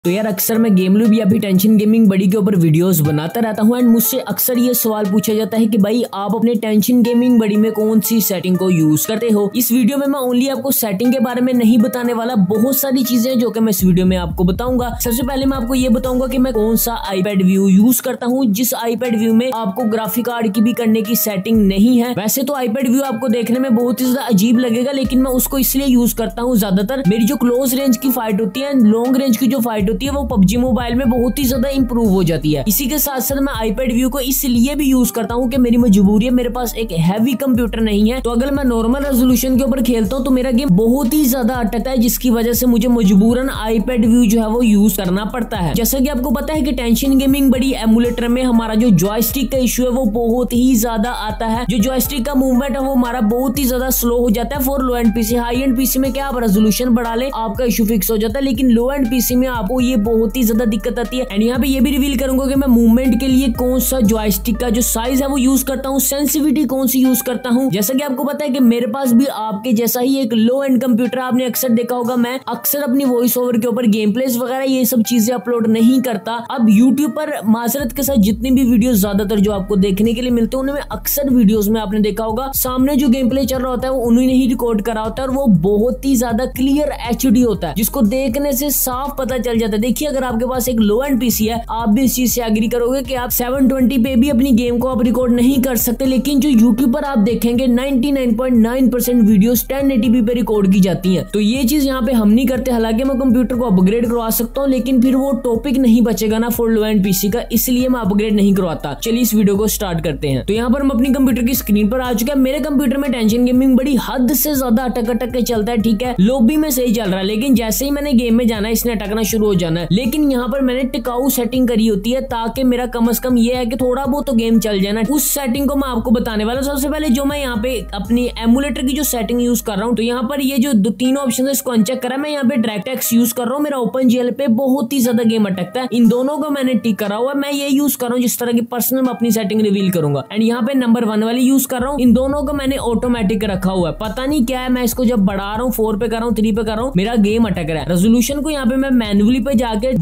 तो यार अक्सर मैं गेम लूब या फिर टेंशन गेमिंग बड़ी के ऊपर वीडियोस बनाता रहता हूँ एंड मुझसे अक्सर ये सवाल पूछा जाता है कि भाई आप अपने टेंशन गेमिंग बड़ी में कौन सी सेटिंग को यूज करते हो। इस वीडियो में मैं ओनली आपको सेटिंग के बारे में नहीं बताने वाला, बहुत सारी चीजें जो कि मैं इस वीडियो में आपको बताऊंगा। सबसे पहले मैं आपको ये बताऊंगा कि मैं कौन सा आईपैड व्यू यूज करता हूँ, जिस आईपैड व्यू में आपको ग्राफिक कार्ड की भी करने की सेटिंग नहीं है। वैसे तो आईपैड व्यू आपको देखने में बहुत ही ज्यादा अजीब लगेगा, लेकिन मैं उसको इसलिए यूज करता हूँ ज्यादातर मेरी जो क्लोज रेंज की फाइट होती है, लॉन्ग रेंज की जो फाइट होती है वो पबजी मोबाइल में बहुत ही ज्यादा इंप्रूव हो जाती है। इसी के साथ साथ मैं आईपैड व्यू को इसलिए भी यूज करता हूँ कि मेरी मजबूरी है, मेरे पास एक हैवी कंप्यूटर नहीं है, तो अगर मैं नॉर्मल रेजोल्यूशन के ऊपर खेलता हूँ तो मेरा गेम बहुत ही ज्यादा अटकता है, जिसकी वजह से मुझे मजबूरन आईपैड व्यू जो है वो यूज करना पड़ता है। जैसा कि आपको पता है कि टेंशन गेमिंग बड़ी एमुलेटर में हमारा जो जॉयस्टिक का इशू है वो बहुत ही ज्यादा आता है। जो जॉयस्टिक का मूवमेंट है वो हमारा बहुत ही ज्यादा स्लो हो जाता है for low end PC. High end PC में क्या आप रेजोल्यूशन बढ़ा ले आपका इशू फिक्स हो जाता है, लेकिन लो एंड पीसी में आपको ये बहुत ही ज्यादा दिक्कत आती है। एंड यहाँ पे ये भी रिवील करूंगा कि मैं मूवमेंट के लिए कौन सा जॉयस्टिक का जो साइज है वो यूज करता हूँ, सेंसिटिविटी कौन सी यूज करता हूँ। जैसा कि आपको पता है कि मेरे पास भी आपके जैसा ही एक लो एंड कंप्यूटर, आपने अक्सर देखा होगा मैं अक्सर अपनी वॉइस ओवर के ऊपर गेम प्लेस वगैरह ये सब चीजें अपलोड नहीं करता। अब यूट्यूब पर माजरत के साथ जितनी भी वीडियो ज्यादातर जो आपको देखने के लिए मिलते हैं उनमें अक्सर वीडियोस में आपने देखा होगा सामने जो गेम प्ले चल रहा होता है वो उन्होंने ही रिकॉर्ड करा होता है और वो बहुत ही ज्यादा क्लियर एचडी होता है, जिसको देखने से साफ पता चल जाता है। देखिए अगर आपके पास एक लो एंड पीसी है, आप भी इस चीज से एग्री करोगे कि आप 720 पे भी अपनी गेम को आप रिकॉर्ड नहीं कर सकते, लेकिन जो यूट्यूब पर आप देखेंगे 99.9% वीडियोस 1080p पे रिकॉर्ड की जाती हैं। तो ये चीज यहाँ पे हम नहीं करते। हालांकि मैं कंप्यूटर को अपग्रेड करवा सकता हूँ, लेकिन फिर वो टॉपिक नहीं बचेगा ना फॉर लो एंड पीसी का, इसलिए मैं अपग्रेड नहीं करवाता। चलिए इस वीडियो को स्टार्ट करते हैं। तो यहाँ पर हम अपनी कंप्यूटर की स्क्रीन पर आ चुके हैं। मेरे कंप्यूटर में टेंशन गेमिंग बड़ी हद से ज्यादा अटक के चलता है, ठीक है। लॉबी में सही चल रहा है, लेकिन जैसे ही मैंने गेम में जाना है इसने अटकना शुरू हो जाना है। लेकिन यहाँ पर मैंने टिकाऊ सेटिंग करी होती है ताकि मेरा कम से कम ये है कि थोड़ा बहुत तो गेम चल जाना। उस सेटिंग को मैं आपको बताने वाला हूं। सबसे पहले जो मैं यहाँ पे अपनी एमुलेटर की जो सेटिंग यूज कर रहा हूँ, तो यहाँ पर ये जो तीन ऑप्शन है इसको अनचेक करा। मैं यहाँ पे डायरेक्टएक्स यूज कर रहा हूँ। मेरा ओपन पे बहुत ही ज्यादा गेम अटकता है, इन दोनों को मैंने टिक करा हुआ है। मैं ये यूज कर रहा हूँ जिस तरह की पर्सनल मैं अपनी सेटिंग रिवील करूंगा। एंड यहाँ पे नंबर 1 वाली यूज कर रहा हूँ। इन दोनों को मैंने ऑटोमेटिक रखा हुआ है, पता नहीं क्या है। मैं इसको जब बढ़ा रहा हूँ 4 पे कर रहा हूँ, 3 पे कर रहा हूँ, मेरा गेम अटक रहा है। रेजोल्यूशन को यहाँ पे मैं मैन्युअली पे जाके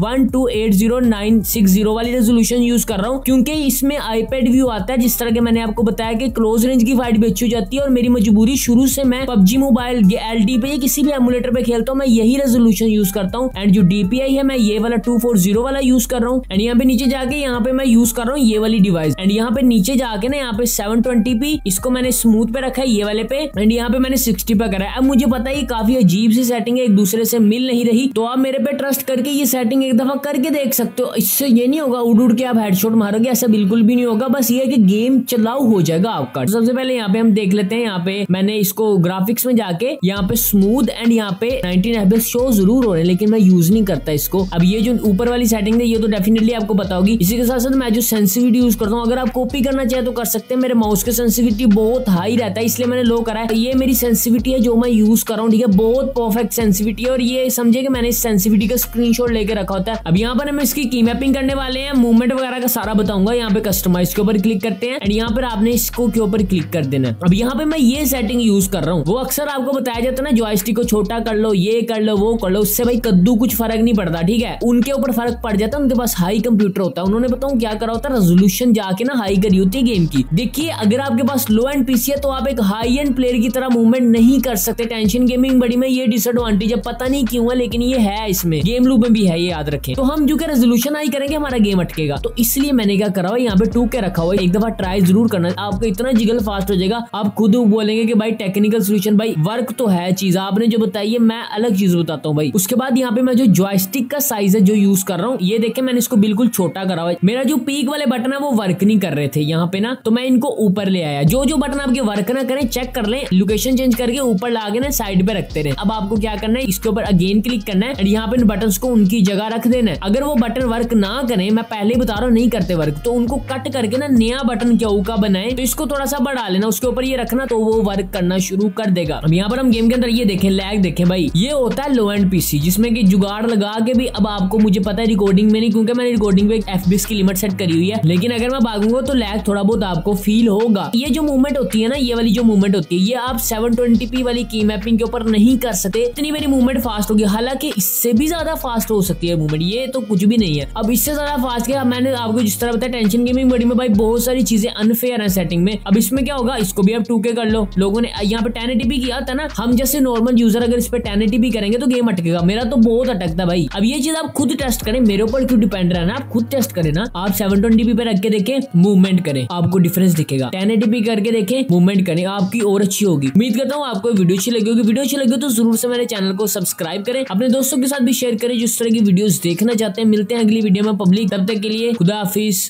1280x960 वाली रेजोल्यूशन यूज कर रहा हूँ, क्योंकि इसमें आईपैड व्यू आता है। जिस तरह के मैंने आपको बताया कि क्लोज रेंज की फाइट भी अच्छी हो जाती है, और मेरी मजबूरी शुरू से मैं पबजी मोबाइल एलटी पे किसी भी एमुलेटर पे खेलता हूँ, मैं यही रेजोल्यूशन यूज करता हूँ। एंड जो डीपीआई है मैं ये वाला 240 वाला यूज कर रहा हूँ। एंड यहाँ पे नीचे जाके यहाँ पे मैं यूज कर रहा हूँ ये वाली डिवाइस। एंड यहाँ पे नीचे जाके ना यहाँ पे 720p इसको मैंने स्मूथ पे रखा है ये वाले पे, एंड यहाँ पे मैंने 60 पे करा है। अब मुझे पता है ये काफी अजीब सी सेटिंग है, एक दूसरे से मिल नहीं रही, तो आप मेरे पे ट्रस्ट करके ये सेटिंग एक दफा करके देख सकते हो। इससे ये नहीं होगा उड़ के आप हेडशॉट मारोगे, ऐसा बिल्कुल भी नहीं होगा। बस ये है कि गेम चलाऊ हो जाएगा आपका। तो सबसे पहले यहाँ पे हम देख लेते हैं। यहाँ पे मैंने इसको ग्राफिक्स में जाके यहाँ पे स्मूथ एंड यहाँ पे 19 FPS शो जरूर हो रहे हैं, लेकिन मैं यूज नहीं करता इसको। अब ये जो ऊपर वाली सेटिंग है ये तो डेफिनेटली आपको पता होगी। इसी के साथ साथ मैं जो सेंसिटिविटी यूज करता हूँ, अगर आप कॉपी करना चाहे तो कर सकते हैं। मेरे माउस के सेंसिटिविटी बहुत हाई रहता है, इसलिए मैंने लो करा है। ये मेरी सेंसिटिविटी है जो मैं यूज कर रहा हूँ, ठीक है। बहुत परफेक्ट सेंसिटिविटी है, और ये समझे कि मैंने इस सेंसिटिविटी का स्क्रीनशॉट लेके रखा होता है। अब यहाँ पर हम इसकी की मैपिंग करने वाले हैं, मूवमेंट वगैरह का सारा बताऊंगा। यहाँ पे कस्टमाइज के ऊपर क्लिक करते हैं एंड यहाँ पर आपने इसको के ऊपर क्लिक कर देना है। अब यहाँ पे मैं ये सेटिंग यूज कर रहा हूँ। वो अक्सर आपको बताया जाता है ना, जॉयस्टिक को छोटा कर लो, ये कर लो, वो कर लो, उससे भाई कद्दू कुछ फर्क नहीं पड़ता, ठीक है। उनके ऊपर फर्क पड़ जाता है, उनके पास हाई कंप्यूटर होता है। उन्होंने बताऊं क्या करा होता है, रेजोल्यूशन जाके ना हाई करी होती है गेम की। देखिए अगर आपके पास लो एंड पीसी है तो आप एक हाई एंड प्लेयर की तरह मूवमेंट नहीं कर सकते। टेंशन गेमिंग बड़ी में ये डिसएडवांटेज है, पता नहीं क्यों है, लेकिन ये है इसमें। गेम लूप में भी है, ये याद रखें। तो हम जो कि रेजोल्यूशन हाई करेंगे हमारा गेम अटकेगा, तो इसलिए मैंने क्या करा हुआ यहाँ पे 2K रखा हुआ है। एक दफा ट्राई जरूर करना, आपको इतना जिगल फास्ट हो जाएगा, आप खुद बोलेंगे कि भाई टेक्निकल सोल्यूशन, भाई वर्क तो है चीज, आपने जो बताई है मैं अलग चीज बताता हूँ भाई। उसके बाद यहाँ पे मैं जो जॉयस्टिक का साइज है जो यूज कर रहा हूँ, ये देखें मैंने इसको बिल्कुल छोटा करा हुआ है। मेरा जो पीक वाले बटन है वो वर्क नहीं कर रहे थे यहाँ पे ना, तो मैं इनको ऊपर ले आया। जो बटन आपके वर्क ना करें चेक कर लें, लोकेशन चेंज करके ऊपर ला के ना साइड पे रखते रहे। अब आपको क्या करना है, इसके ऊपर अगेन क्लिक करना है, यहाँ पे बटन को उनकी जगह रख देना है। अगर वो बटन वर्क ना करें, मैं पहले बता रहा हूँ नहीं करते वर्क, तो उनको कट करके ना नया बटन क्या का बनाए, तो इसको थोड़ा सा बढ़ा लेना, उसके ऊपर ये रखना, तो वो वर्क करना शुरू कर देगा। अब यहाँ पर हम गेम के अंदर ये देखें, लैग देखें भाई, ये होता है लो एंड पीसी, जिसमें कि जुगाड़ लगा के भी अब आपको मुझे पता है रिकॉर्डिंग में नहीं, क्योंकि मैंने रिकॉर्डिंग पे FPS की लिमिट सेट करी हुई है, लेकिन अगर मैं भागूंगा तो लैग थोड़ा बहुत आपको फील होगा। ये जो मूवमेंट होती है ना, ये वाली जो मूवमेंट होती है, ये आप 720p वाली की मैपिंग के ऊपर नहीं कर सकते, इतनी मेरी मूवमेंट फास्ट होगी। हालांकि इससे भी ज्यादा फास्ट फास्ट हो सकती है मूवमेंट, ये तो कुछ भी नहीं है। अब इससे ज्यादा फास्ट क्या, मैंने आपको जिस तरह बताया टेंशन गेमिंग बड़ी में भाई बहुत सारी चीजें अनफेयर है सेटिंग में। अब इसमें क्या होगा, इसको भी आप 2K कर लो। लोगों ने यहाँ पे 1080p किया था ना, हम जैसे नॉर्मल यूजर अगर इस पे 1080p करेंगे तो गेम अटकेगा। मेरा तो बहुत अटकता भाई। अब ये चीज आप खुद टेस्ट करें, मेरे ऊपर क्यों डिपेंड रहना, आप खुद टेस्ट करें ना। आप 720p पे रख के देखें, मूवमेंट करें, आपको डिफरेंस दिखेगा। 1080p करके देखें, मूवमेंट करें, आपकी और अच्छी होगी। उम्मीद करता हूँ आपको वीडियो अच्छी लगी होगी। वीडियो अच्छी लगी तो जरूर से मेरे चैनल को सब्सक्राइब करें, अपने दोस्तों के साथ भी शेयर करें जिस तरह की वीडियोस देखना चाहते हैं। मिलते हैं अगली वीडियो में पब्लिक, तब तक के लिए खुदा हाफिज।